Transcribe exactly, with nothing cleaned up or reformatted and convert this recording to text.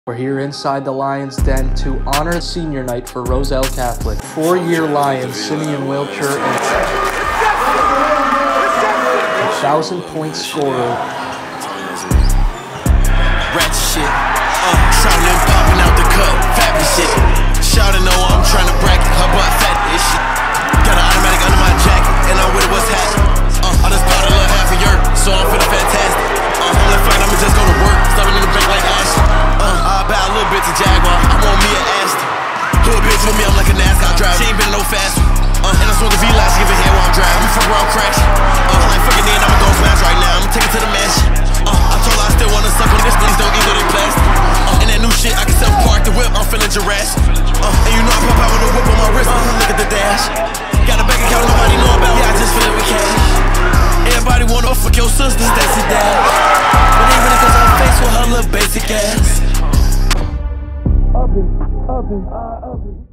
We're here inside the Lions Den to honor senior night for Roselle Catholic. Four-year Lions Simeon Wilcher and thousand-point scorer. Ratchet shit, uh, shouting and popping out the cup, fabulous shit. Shouting know I'm trying to bracket her butt fat this shit. Got an automatic under my jacket, and I'm with it, what's happening? Uh, I just bought a little half a year, so I'm feeling fantastic. Uh, I'm like, fine, I'ma just go to work, stuffing in the bank like Ashley. Uh, I buy a little bit to Jaguar, I want me an Aston. Hood bitch with me, I'm like a NASCAR driver. She ain't been no faster. Uh, and I swung the V-Lights, give a head while I'm driving. I'm fuck around cracks. Uh, I'm like, fucking in, I'ma go smash right now. I'ma take it to the mansion. Uh, I told her I still wanna suck on this, things don't eat they plastic. Uh, and that new shit, I can self-park the whip, I'm feeling Jurassic. Uh, and you know I pop out with a whip on my wrist, uh, look at the dash. Got a bank account nobody know about, yeah, I just fill it with cash. Everybody wanna fuck your sister, Stacy Dad. But even if it's her face with her little basic ass. Up it, up it, uh, up it.